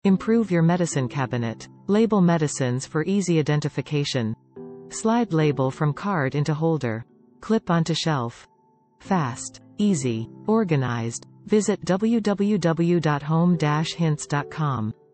Improve your medicine cabinet. Label medicines for easy identification. Slide label from card into holder. Clip onto shelf. Fast, easy, organized. Visit www.home-hints.com.